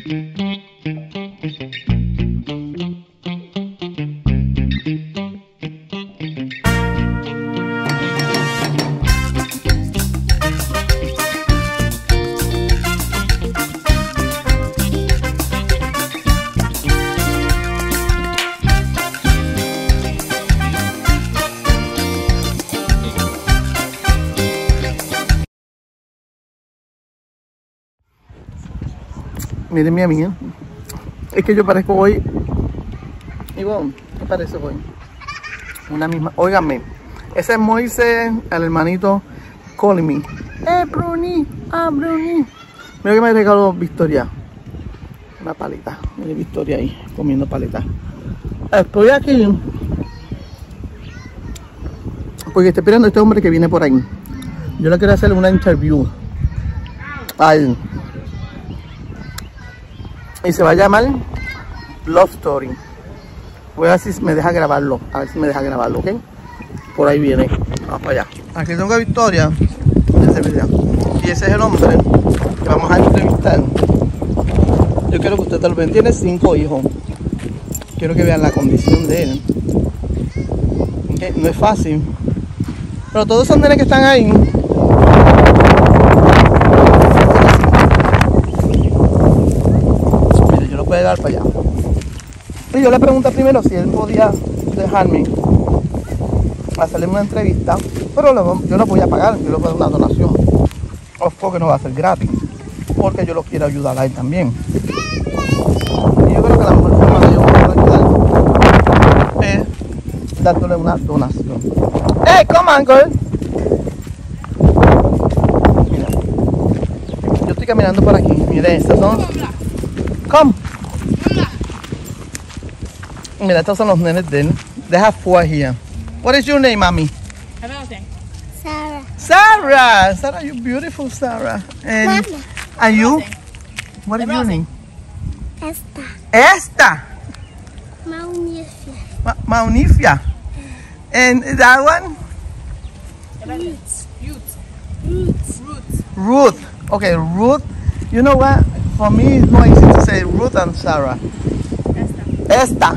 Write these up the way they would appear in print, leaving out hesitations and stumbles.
Miren mi amiga. Es que yo parezco hoy. Ivonne, ¿qué parece hoy? Una misma. Óiganme. Ese es Moisés, el hermanito calling me. Bruni. Bruni. Mira que me regaló Victoria. Una paleta. Mire Victoria ahí, comiendo paleta. Estoy aquí porque estoy esperando a este hombre que viene por ahí. Yo le quiero hacer una interview a él. Y se va a llamar Love Story. Voy a ver si me deja grabarlo. A ver si me deja grabarlo, ¿ok? Por ahí viene. Vamos para allá. Aquí tengo a Victoria. Y ese es el hombre que vamos a entrevistar. Yo quiero que ustedes lo vean. Tiene 5 hijos. Quiero que vean la condición de él. ¿Okay? No es fácil. Pero todos esos nenes que están ahí. Puede dar para allá. Y yo le pregunté primero si él podía dejarme hacerle una entrevista, pero yo no voy a pagar, yo le voy a dar una donación. Porque no va a ser gratis, porque yo lo quiero ayudar a él también. Y yo creo que la mejor forma de yo poder ayudar es dándole una donación. ¡Hey, come on, girl! Mira, yo estoy caminando por aquí. Miren, estas son. Come. Mira, estos son los nenes de él. They have 4 here. What is your name, mommy? Sarah. Sarah! Sarah, you beautiful, Sarah. And, Mama. and you? What is your name? Esta. Esta! Maunifia. Maunifia. And that one? Ruth. Okay, Ruth. You know what? For me, it's more easy to say Ruth and Sarah. Estel.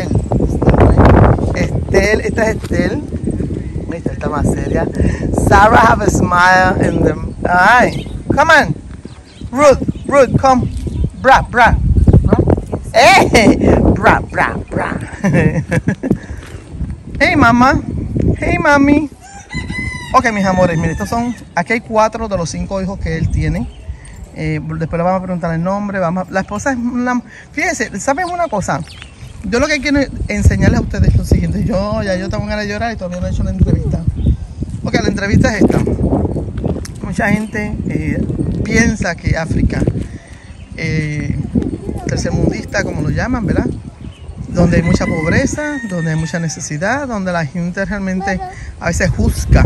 Estel, esta es Estel. Esta está más seria. Sarah have a smile in them. Ay, come on. Ruth, come. Bra. Hey, bra. Hey, mamá. Hey, mami. Ok, mis amores, miren, estos son. Aquí hay 4 de los 5 hijos que él tiene. Después le vamos a preguntar el nombre. La esposa es una... Fíjense, ¿saben una cosa? Yo lo que quiero enseñarles a ustedes es lo siguiente. Yo tengo ganas de llorar y todavía no he hecho la entrevista. Ok, la entrevista es esta. Mucha gente piensa que África, tercermundista como lo llaman, ¿verdad? Donde hay mucha pobreza, donde hay mucha necesidad, donde la gente realmente a veces juzga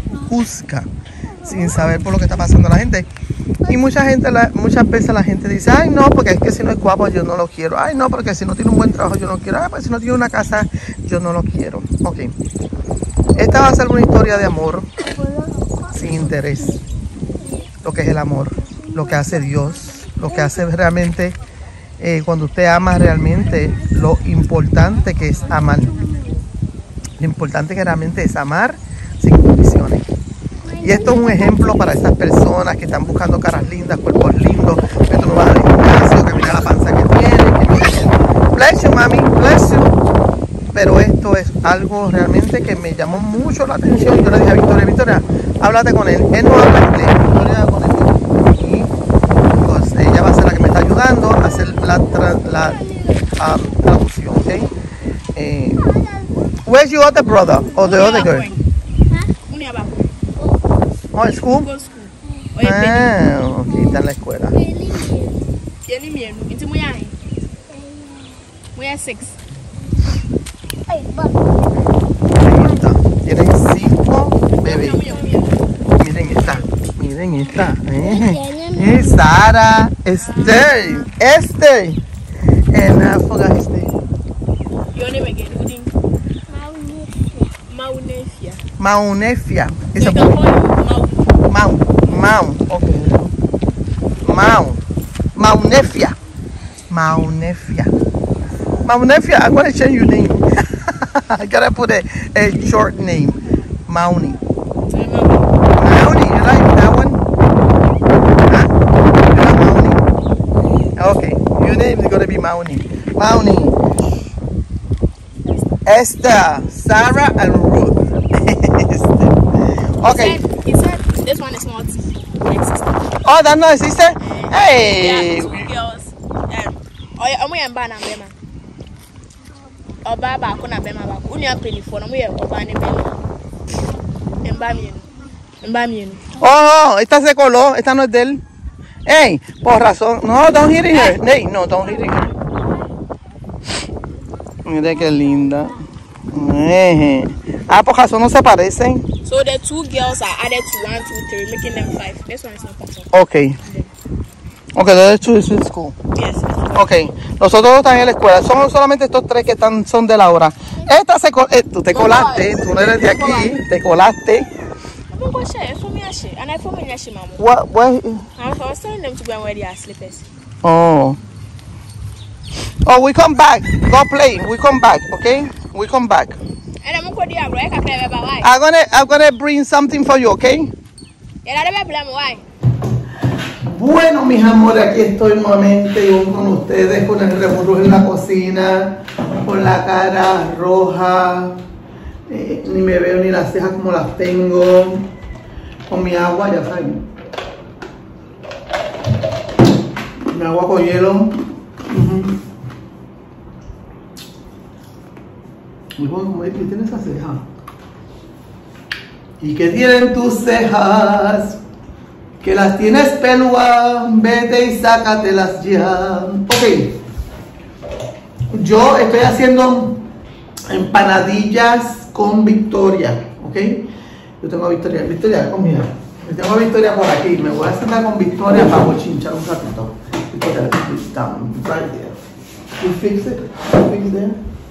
sin saber por lo que está pasando a la gente. Y muchas veces la gente dice, ay no, porque es que si no es guapo yo no lo quiero. Ay no, porque si no tiene un buen trabajo yo no lo quiero. Ay, pues si no tiene una casa yo no lo quiero. Ok. Esta va a ser una historia de amor sin interés. Lo que es el amor, lo que hace Dios, lo que hace realmente cuando usted ama realmente, lo importante que es amar. Lo importante que realmente es amar sin condiciones. Y esto es un ejemplo para esas personas que están buscando caras lindas, cuerpos lindos, que tú no vas al gimnasio, que mira la panza que tiene, que mira. Bless you, mami, bless you. Pero esto es algo realmente que me llamó mucho la atención. Yo le dije a Victoria, háblate con él. Él no habla inglés, Victoria con él. Y pues ella va a ser la que me está ayudando a hacer la traducción, ¿ok? Where's your other brother or the other girl? Oh, school? Aquí está en la escuela. Tienen 5 bebés. Miren esta. Sara, Esther. And I forgot his name. Your name again? Maunefia. It's a Mau. Okay. Maunefia. Maunefia. Maunefia, I'm going to change your name. I gotta put a short name. Mauni. Mauni, you like that one? Huh? You like Mauni? Okay, your name is gonna be Mauni. Mauni. Esther, Sarah, and Ruth. Okay. He said this one is not existing. Oh, that's not existing? Hey! Yeah, 2 girls. I'm going to ban them. Oba ba ko na bema ba ko unu apelifo no mo ye oba ne bema emba mienu. Oh, esta se coló, esta no es de él. Hey, por razón. No, don't hit it here. Hey, no, don't hit it here. Mira qué linda. Ah, por razón no se parecen. So the 2 girls are added to 1, 2, 3, making them 5. This one is not possible. Okay. Okay, the 2 is in school. Yes. Okay, los otros están en la escuela. Son solamente estos 3 que están, son de la hora. Esta se tú te colaste, tú no eres de aquí, te colaste. What? I was telling them to go and wear their slippers. Oh. Oh, we come back. Go play. We come back, okay? We come back. I'm gonna bring something for you, okay? Bueno, mis amores, aquí estoy nuevamente yo con ustedes con el revolú en la cocina, con la cara roja, ni me veo ni las cejas como las tengo, con mi agua, ya saben, mi agua con hielo. Y bueno, como tiene esa ceja. ¿Y qué tienen tus cejas? Que las tienes pelúa, vete y sácatelas ya. Ok. Yo estoy haciendo empanadillas con Victoria. Ok. Yo tengo a Victoria. Victoria, conmigo. Yo tengo a Victoria por aquí. Me voy a sentar con Victoria para bochinchar un ratito. Victoria, down, right there. You fix it? You fix there?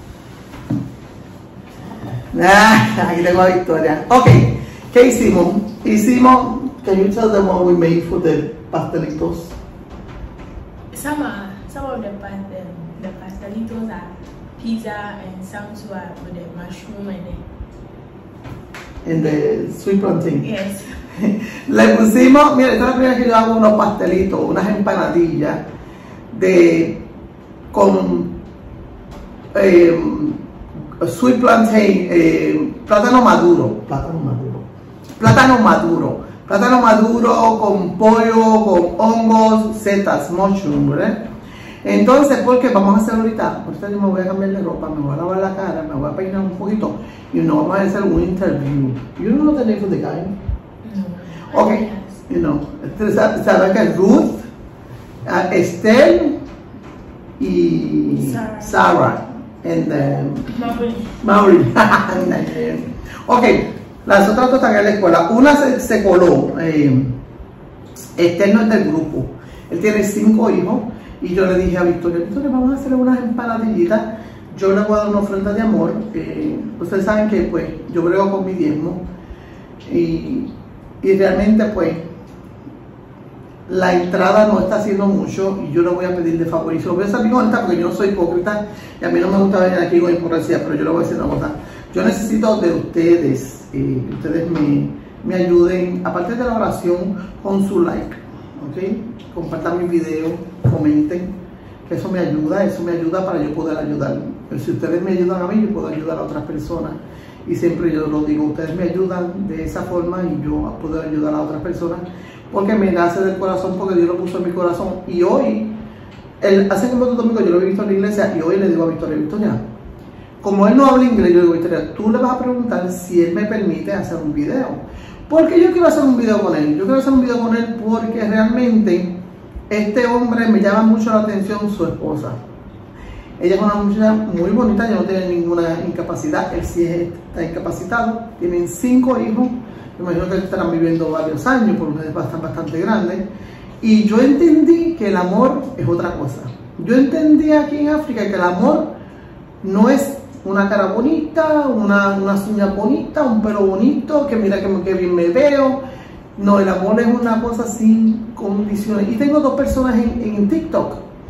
Nah, aquí tengo a Victoria. Ok. ¿Qué hicimos? Can you tell them what we made for the pastelitos? Some of the pastelitos are pizza and some too are with the mushroom and the sweet plantain. Yes. Le pusimos, mira, esta es la primera vez que yo hago unos pastelitos, unas empanadillas con sweet plantain, plátano maduro con pollo, con hongos, setas, mushroom, ¿verdad? Entonces, porque vamos a hacer ahorita yo me voy a cambiar de ropa, me voy a lavar la cara, me voy a peinar un poquito y nos vamos a hacer un interview. You know the name of the guy? No. Okay, you know, saben que es Ruth, Estelle y Sarah. And Maureen. Okay. Las otras dos están en la escuela. Una se coló. Este no es del grupo. Él tiene 5 hijos. Y yo le dije a Victoria, vamos a hacer unas empanadillitas. Yo le voy a dar una ofrenda de amor. Ustedes saben que pues yo brego con mi diezmo. Y realmente pues la entrada no está haciendo mucho. Y yo le voy a pedir de favor. Y se lo voy a salir con esta porque yo no soy hipócrita. Y a mí no me gusta venir aquí con hipocresía. Pero yo le voy a decir una cosa. Yo necesito de ustedes, que ustedes me ayuden, aparte de la oración, con su like, ¿ok? Compartan mi video, comenten, que eso me ayuda para yo poder ayudar. Pero si ustedes me ayudan a mí, yo puedo ayudar a otras personas. Y siempre yo lo digo, ustedes me ayudan de esa forma y yo puedo ayudar a otras personas, porque me nace del corazón, porque Dios lo puso en mi corazón. Y hoy, hace como otro domingo yo lo he visto en la iglesia y hoy le digo a Victoria, como él no habla inglés, yo digo, Victoria, tú le vas a preguntar si él me permite hacer un video. Porque yo quiero hacer un video con él. Yo quiero hacer un video con él porque realmente este hombre me llama mucho la atención, su esposa. Ella es una muchacha muy bonita, ella no tiene ninguna incapacidad, él sí está incapacitado. Tienen 5 hijos, me imagino que estarán viviendo varios años, porque están bastante grandes. Y yo entendí que el amor es otra cosa. Yo entendí aquí en África que el amor no es una cara bonita, unas uñas bonitas, un pelo bonito, que mira que bien me veo. No, el amor es una cosa sin condiciones. Y tengo 2 personas en TikTok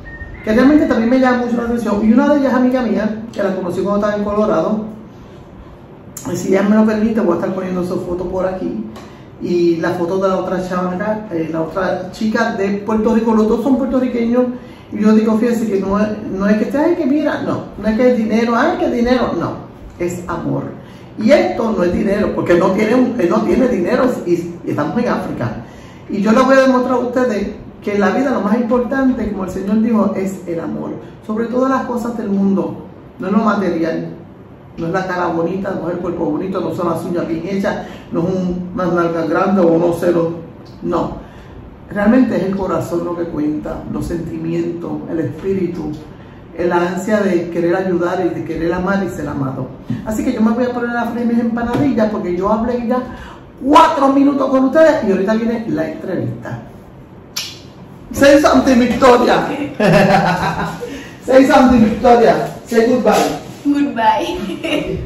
que realmente también me llama mucho la atención. Y una de ellas es amiga mía, que la conocí cuando estaba en Colorado. Y si ella me lo permite, voy a estar poniendo su foto por aquí. Y la foto de la otra chamaca, la otra chica de Puerto Rico. Los dos son puertorriqueños. Y yo digo, fíjense que no es que esté, ay, que mira, no es que es dinero, ay, que dinero, no, es amor. Y esto no es dinero, porque él no tiene dinero y estamos en África. Y yo les voy a demostrar a ustedes que en la vida lo más importante, como el Señor dijo, es el amor. Sobre todas las cosas del mundo, no es lo material, no es la cara bonita, no es el cuerpo bonito, no son las uñas bien hechas, no es unas nalgas grandes o unos celos, no. Realmente es el corazón lo que cuenta, los sentimientos, el espíritu, la ansia de querer ayudar y de querer amar y ser amado. Así que yo me voy a poner a freír mis empanadillas porque yo hablé ya 4 minutos con ustedes y ahorita viene la entrevista. Say something, Victoria. Say something, Victoria. Say goodbye. Goodbye.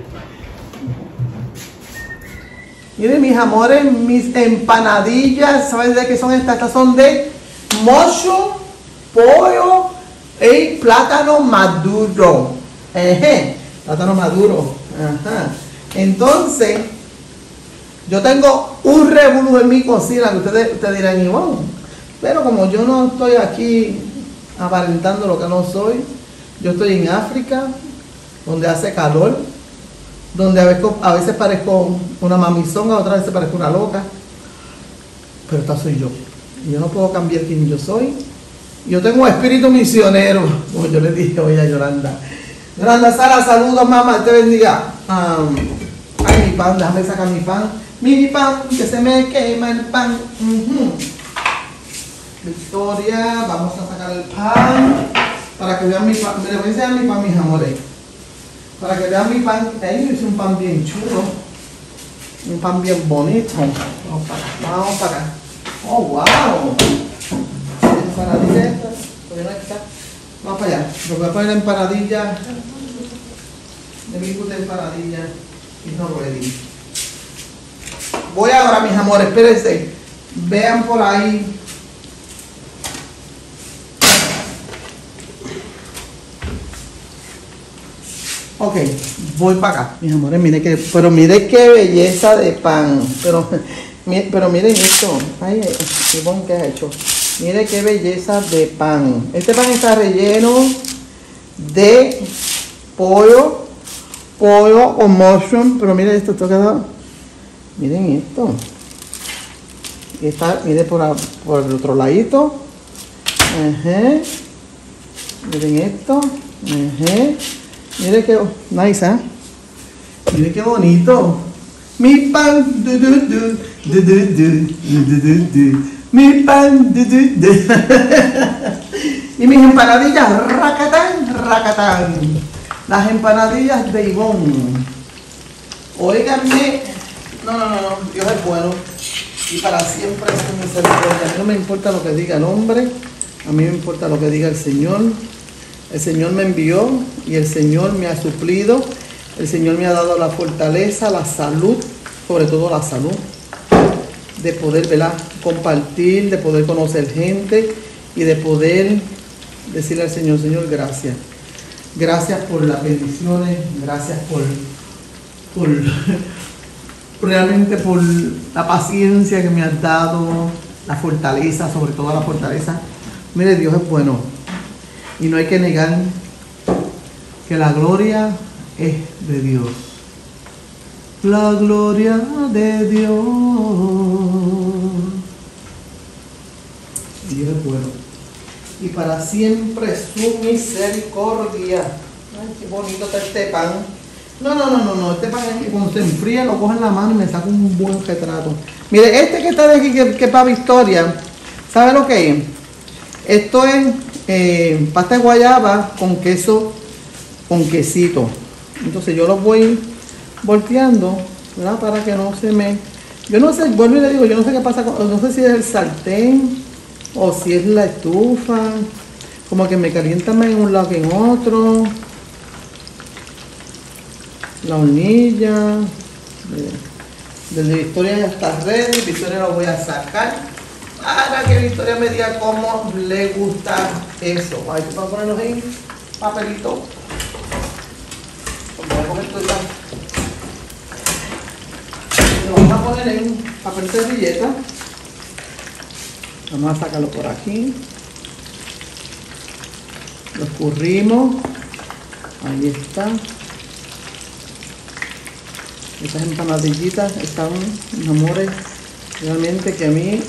Miren mis amores, mis empanadillas, ¿saben de qué son estas? Estas son de mushroom, pollo y plátano maduro. Plátano maduro. Ajá. Entonces, yo tengo un revolú en mi cocina que ustedes dirán, Ivonne, pero como yo no estoy aquí aparentando lo que no soy, yo estoy en África, donde hace calor, donde a veces parezco una mamizonga, otras veces parezco una loca, pero esta soy yo. Y yo no puedo cambiar quién yo soy. Yo tengo un espíritu misionero, como yo le dije hoy a Yolanda. Yolanda, Sara, saludos, mamá, te bendiga. Ay, mi pan, déjame sacar mi pan. Mi pan, que se me quema el pan. Victoria, vamos a sacar el pan para que vean mi pan. Me les voy a enseñar mi pan, mis amores. Para que vean mi pan, ahí hice un pan bien chulo, un pan bien bonito. Vamos para acá, vamos para acá. Oh, wow. Empanadilla esta, todavía no está. Vamos para allá. Lo voy a poner la empanadilla. De mi puta empanadilla. Y no ready. Voy ahora, mis amores, espérense. Vean por ahí. Ok, voy para acá, mis amores, mire qué belleza de pan, pero miren esto, ay, Ivonne, ¿qué has hecho? Mire qué belleza de pan. Este pan está relleno de pollo con mushroom, pero miren esto, miren esto. Y está, miren por el otro ladito. Miren esto. Mire qué nice, ¿eh? Mire qué bonito. Mi pan, mi pan, y mis empanadillas, racatán. Las empanadillas de Ivonne. Óiganme. No, Dios es bueno. Y para siempre es su misericordia. A mí no me importa lo que diga el hombre. A mí me importa lo que diga el Señor. El Señor me envió y el Señor me ha suplido. El Señor me ha dado la fortaleza, la salud, sobre todo la salud, de poder, ¿verdad?, compartir, de poder conocer gente y de poder decirle al Señor, Señor, gracias. Gracias por las bendiciones, gracias por realmente por la paciencia que me has dado, la fortaleza, sobre todo la fortaleza. Mire, Dios es bueno. Y no hay que negar que la gloria es de Dios. La gloria de Dios. Dios es bueno. Y para siempre su misericordia. Ay, qué bonito está este pan. No. Este pan es que cuando se enfría lo cojo en la mano y me saco un buen retrato. Mire, este que está de aquí, que es para Victoria, ¿sabe lo que es? Esto es pasta de guayaba con queso, con quesito. Entonces yo lo voy volteando, ¿verdad?, para que no se me... Yo no sé, vuelvo y le digo, yo no sé qué pasa, no sé si es el sartén o si es la estufa. Como que me calienta más en un lado que en otro. La hornilla. Desde Victoria ya está ready. Victoria lo voy a sacar. Para que Victoria me diga cómo le gusta eso. Vamos a ponerlo en papelito. Voy a poner esto ya. Lo vamos a poner en papel de servilleta. Vamos a sacarlo por aquí. Lo escurrimos. Ahí está. Estas empanadillitas están, mis amores, realmente que a mí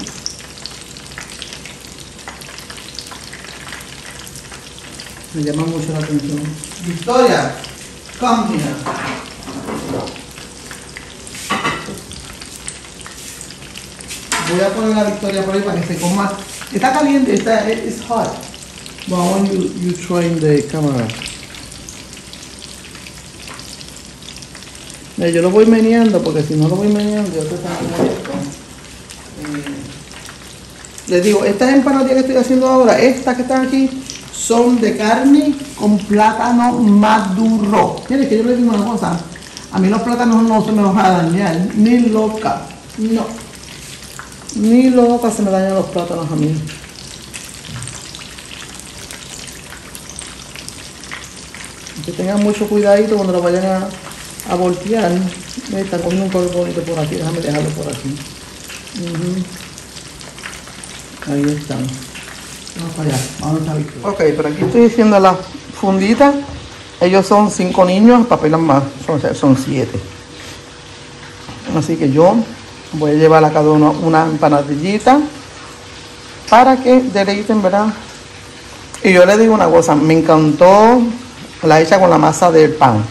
me llama mucho la atención. Victoria, come here. Voy a poner a Victoria por ahí para que se coma. Está caliente, it's hot. But I want you try in the camera. Yo lo voy meneando porque si no lo voy meneando yo te molesto. Les digo, estas empanadillas que estoy haciendo ahora, estas que están aquí, son de carne con plátano maduro. Miren que yo les digo una cosa, a mí los plátanos no se me van a dañar, ni loca, no. Ni loca se me dañan los plátanos a mí. Que tengan mucho cuidadito cuando lo vayan a voltear. Me están comiendo un color bonito por aquí, déjame dejarlo por aquí. Ahí están. Vamos para allá, vamos a ver. Ok, pero aquí estoy haciendo la fundita. Ellos son 5 niños, papelan más, son 7. Así que yo voy a llevar a cada uno una empanadillita para que deleiten, ¿verdad? Y yo les digo una cosa, me encantó la hecha con la masa del pan.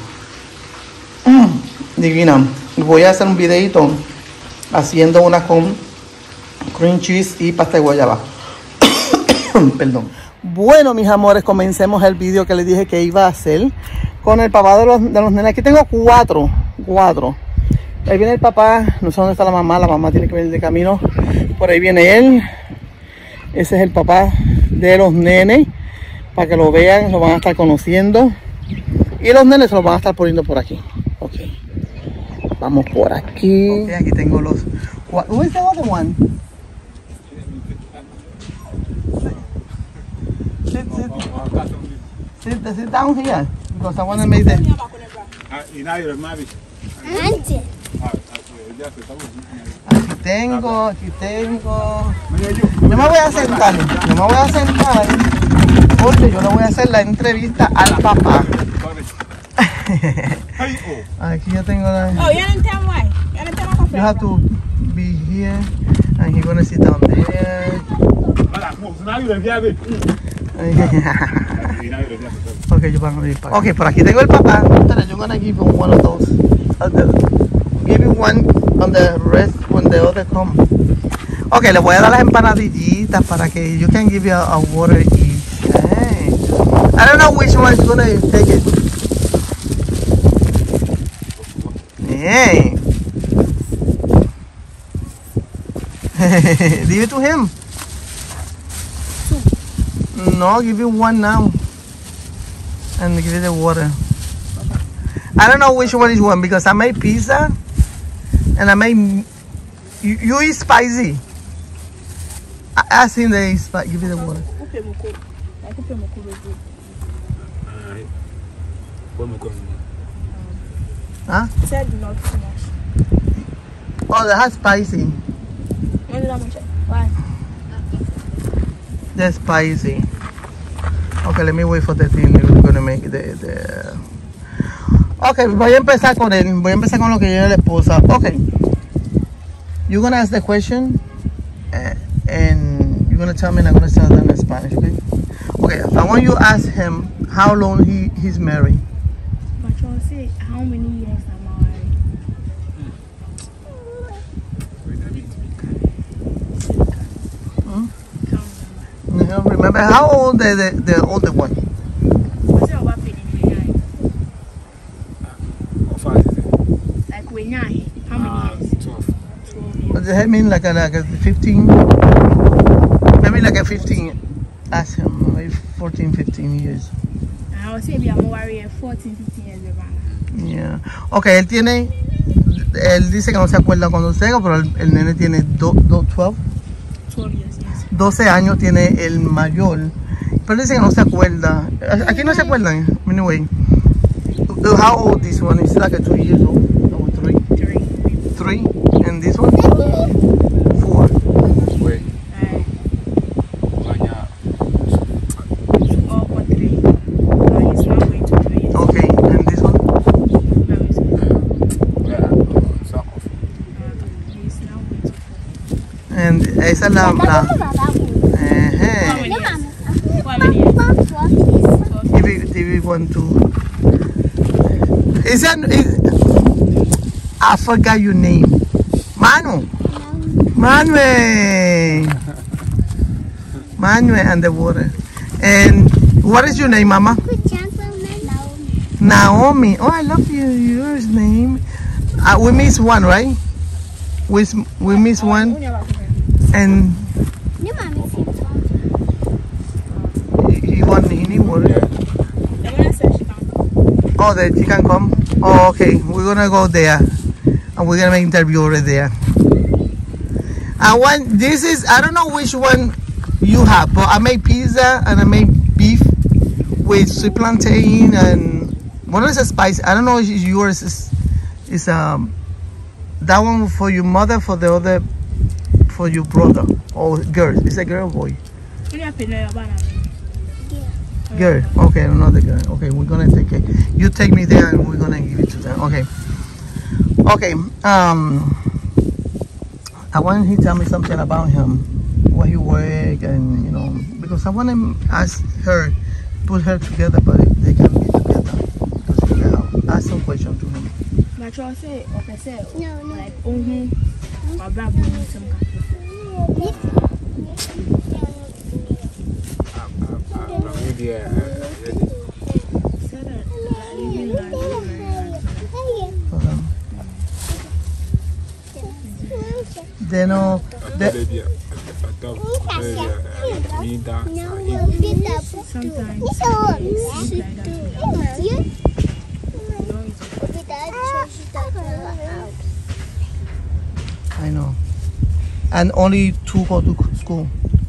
Divina. Voy a hacer un videito haciendo una con cream cheese y pasta de guayaba. Perdón. Bueno, mis amores, comencemos el video que les dije que iba a hacer con el papá de los nenes. Aquí tengo cuatro. Ahí viene el papá, no sé dónde está la mamá tiene que venir de camino. Por ahí viene él. Ese es el papá de los nenes. Para que lo vean, lo van a estar conociendo. Y los nenes se los van a estar poniendo por aquí. Ok. Vamos por aquí. Ok, aquí tengo los... Who is the other one? Sit down here. Because I want to make the... Aquí tengo. Yo me voy a sentar. Porque yo le voy a hacer la entrevista al papá. Aquí yo tengo la... Oh, you didn't tell why? You didn't tell my You have to be here. And he's gonna sit down there. Okay, yo voy a... Okay, por aquí tengo el papá. Yo gonna give him one of those. Give you one on the rest when the other come. Okay, le voy a dar las empanadillitas para que you can give you a water each. Hey. I don't know which one is gonna take it. Hey. Give it to him. No, give you one now. And give it the water. I don't know which one is one because I made pizza and I made... You eat spicy. I think they eat spicy. Give it the water. Huh? Said not too much. Oh, that's spicy. Why? That's spicy. Okay, let me wait for the thing. We're gonna make the... Okay, voy a empezar con él. Voy a empezar con lo que yo le esposa. Okay. You're gonna ask the question and you're gonna tell me and I'm gonna tell them in Spanish, okay? Okay, I want you to ask him how long he's married. But you'll say how many years I'm married. Remember how old the older one? What's your weapon in like when you're how many years? 12. Does that mean like a 15? Maybe like a 15. Ask him, maybe 14, 15 years. I would say I'm married 14, 15 years. Yeah. Okay, él dice que no se acuerda cuando se pero el nene tiene 12. 12 years. 12 años tiene el mayor. Pero dice que no se acuerda. Aquí no se acuerdan. Anyway. How old this one? Is like a 2 years old? Or 3? 3. And this one? 4. Wait. Okay, and this one? And esa es la TV 1, 2. I forgot your name. Manuel and the water. And what is your name, Mama? Naomi. Oh, I love your name. We miss one, right? We miss one. And you want any water? Oh, that she can come? Oh, okay. We're gonna go there. And we're gonna make an interview over there. This is, I don't know which one you have, but I made pizza and I made beef with sweet plantain and one is a spice. I don't know if yours is that one for your mother, for the other, for your brother or girl. It's a girl or boy? Girl. Okay, another girl. Okay, we're gonna take it. You take me there and we're gonna give it to them. Okay. Okay. I want him to tell me something about him, where he work, and you know, because I want to ask her, put her together, but they can be together. Because I'll ask some questions to him. But you say, No. like, my brother needs some They know that I know. And only 2 go to school.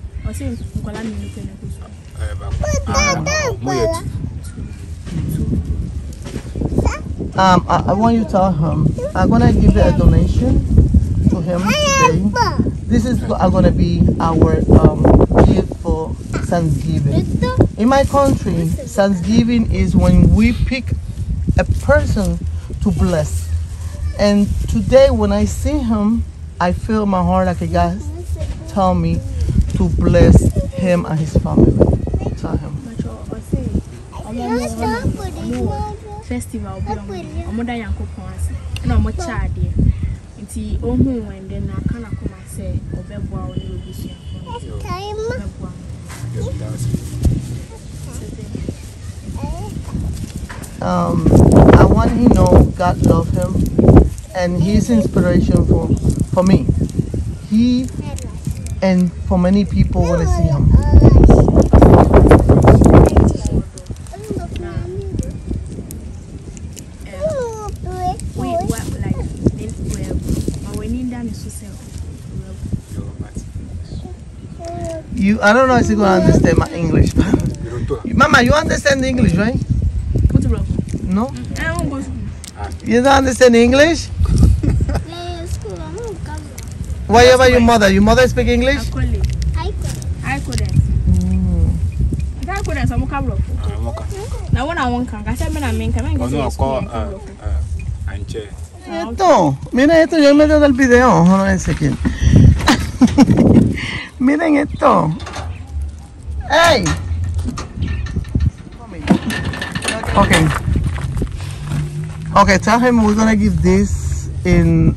I want you to tell him I'm gonna give a donation to him today. This is gonna be our gift for Thanksgiving. In my country, Thanksgiving is when we pick a person to bless. And today when I see him, I feel my heart like God tell me to bless him and his family. Tell him. Festival omoda yankopon ase na omo chaade nti ohu and then I kana come say obeboa oni obusua I want him to know God love him and he's inspiration for me. He and for many people want to see him. I don't know if you're going to understand my English. Mama, you understand English, right? No? You don't understand English? What about your mother? Your mother speak English? I couldn't. I couldn't. Now when I won't come, I said, I mean, come esto, mira esto, yo en medio del video, no sé quién. Miren esto. Hey. Okay, tell him we're gonna give this in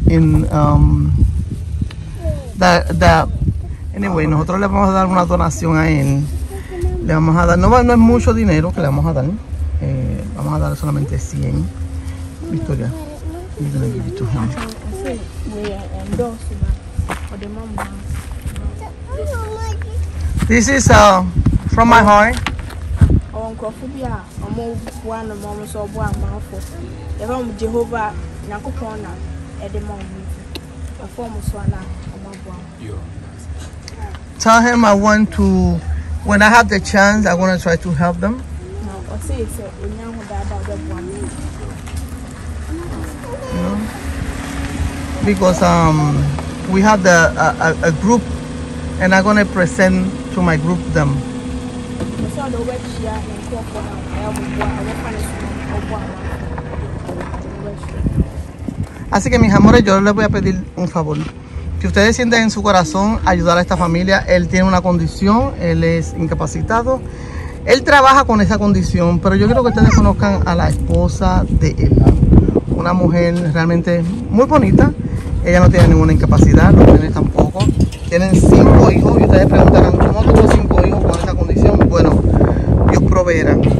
anyway, nosotros le vamos a dar una donación a él. Le vamos a dar, no es mucho dinero que le vamos a dar. Vamos a dar solamente 100. Victoria. We're gonna give it to him. This is from my heart. tell him I want to, when I have the chance, I want to try to help them. You know? Because we have a group, and I'm going to present to my group them. Así que mis amores, yo les voy a pedir un favor. Que ustedes sienten en su corazón ayudar a esta familia. Él tiene una condición, él es incapacitado. Él trabaja con esa condición, pero yo quiero que ustedes conozcan a la esposa de él. Una mujer realmente muy bonita. Ella no tiene ninguna incapacidad, los nenes tampoco. Tienen 5 hijos y ustedes preguntarán, ¿cómo tuvo 5 hijos con esa condición? Bueno, Dios proveerá.